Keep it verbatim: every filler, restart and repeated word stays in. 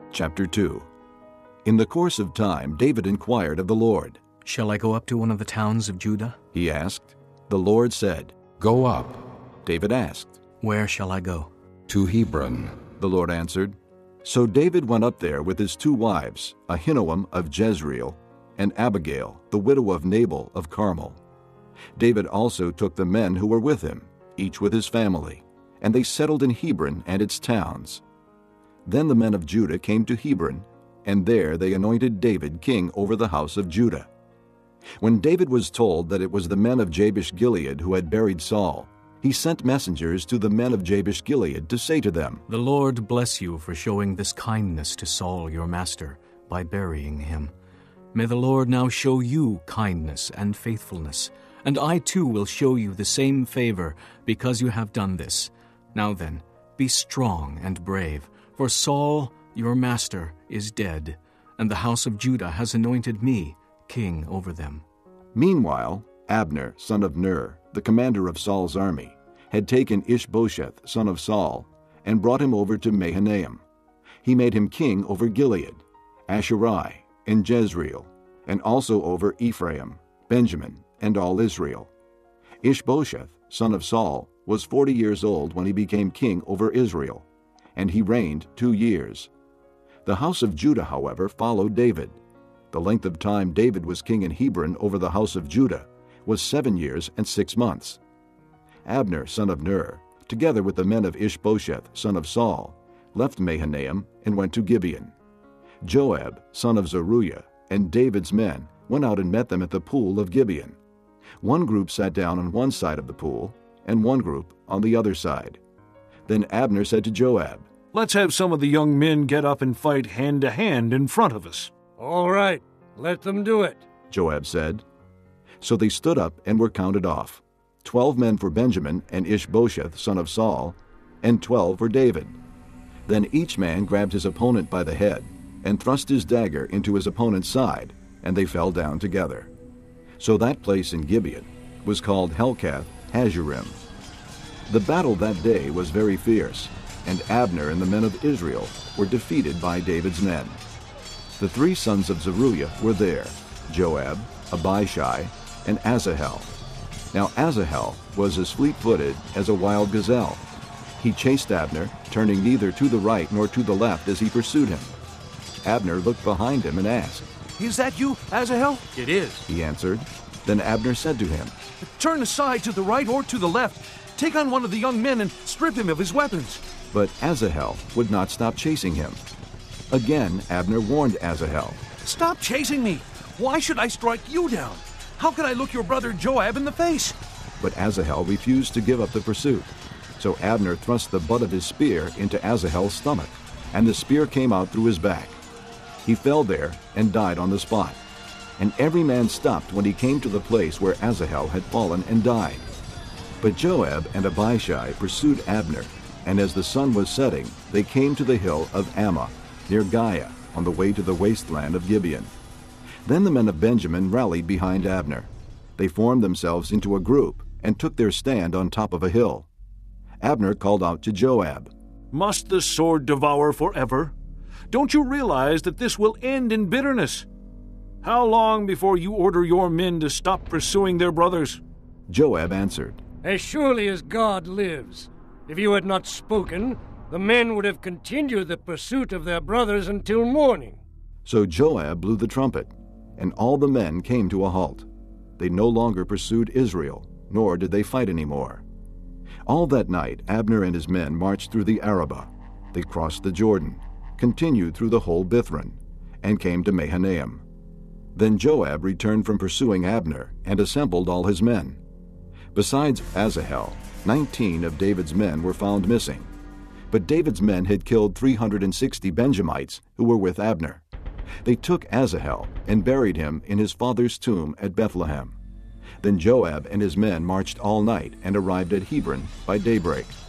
Chapter two. In the course of time, David inquired of the Lord. "Shall I go up to one of the towns of Judah?" He asked. The Lord said, "Go up." David asked, "Where shall I go?" "To Hebron." The Lord answered. So David went up there with his two wives, Ahinoam of Jezreel, and Abigail, the widow of Nabal of Carmel. David also took the men who were with him, each with his family, and they settled in Hebron and its towns. Then the men of Judah came to Hebron, and there they anointed David king over the house of Judah. When David was told that it was the men of Jabesh-Gilead who had buried Saul, he sent messengers to the men of Jabesh-Gilead to say to them, "The Lord bless you for showing this kindness to Saul your master by burying him. May the Lord now show you kindness and faithfulness, and I too will show you the same favor because you have done this. Now then, be strong and brave, for Saul your master is dead, and the house of Judah has anointed me king over them." Meanwhile, Abner, son of Ner, the commander of Saul's army, had taken Ishbosheth, son of Saul, and brought him over to Mahanaim. He made him king over Gilead, Asherai, and Jezreel, and also over Ephraim, Benjamin, and all Israel. Ishbosheth, son of Saul, was forty years old when he became king over Israel, and he reigned two years. The house of Judah, however, followed David. The length of time David was king in Hebron over the house of Judah was seven years and six months. Abner, son of Ner, together with the men of Ishbosheth, son of Saul, left Mahanaim and went to Gibeon. Joab, son of Zeruiah, and David's men went out and met them at the pool of Gibeon. One group sat down on one side of the pool, and one group on the other side. Then Abner said to Joab, "Let's have some of the young men get up and fight hand-to-hand in front of us." "All right, let them do it," Joab said. So they stood up and were counted off, twelve men for Benjamin and Ishbosheth, son of Saul, and twelve for David. Then each man grabbed his opponent by the head and thrust his dagger into his opponent's side, and they fell down together. So that place in Gibeon was called Helkath Hazurim. The battle that day was very fierce, and Abner and the men of Israel were defeated by David's men. The three sons of Zeruiah were there, Joab, Abishai, and Asahel. Now Asahel was as fleet-footed as a wild gazelle. He chased Abner, turning neither to the right nor to the left as he pursued him. Abner looked behind him and asked, "Is that you, Asahel?" "It is." He answered. Then Abner said to him, "Turn aside to the right or to the left. Take on one of the young men and strip him of his weapons." But Asahel would not stop chasing him. Again Abner warned Asahel, "Stop chasing me. Why should I strike you down? How can I look your brother Joab in the face?" But Asahel refused to give up the pursuit. So Abner thrust the butt of his spear into Asahel's stomach, and the spear came out through his back. He fell there and died on the spot. And every man stopped when he came to the place where Asahel had fallen and died. But Joab and Abishai pursued Abner, and as the sun was setting, they came to the hill of Ammah, near Giah, on the way to the wasteland of Gibeon. Then the men of Benjamin rallied behind Abner. They formed themselves into a group and took their stand on top of a hill. Abner called out to Joab, "Must the sword devour forever? Don't you realize that this will end in bitterness? How long before you order your men to stop pursuing their brothers?" Joab answered, "As surely as God lives, if you had not spoken, the men would have continued the pursuit of their brothers until morning." So Joab blew the trumpet, and all the men came to a halt. They no longer pursued Israel, nor did they fight any more. All that night Abner and his men marched through the Arabah. They crossed the Jordan, continued through the whole Bithron, and came to Mahanaim. Then Joab returned from pursuing Abner and assembled all his men. Besides Asahel, nineteen of David's men were found missing. But David's men had killed three hundred sixty Benjamites who were with Abner. They took Asahel and buried him in his father's tomb at Bethlehem. Then Joab and his men marched all night and arrived at Hebron by daybreak.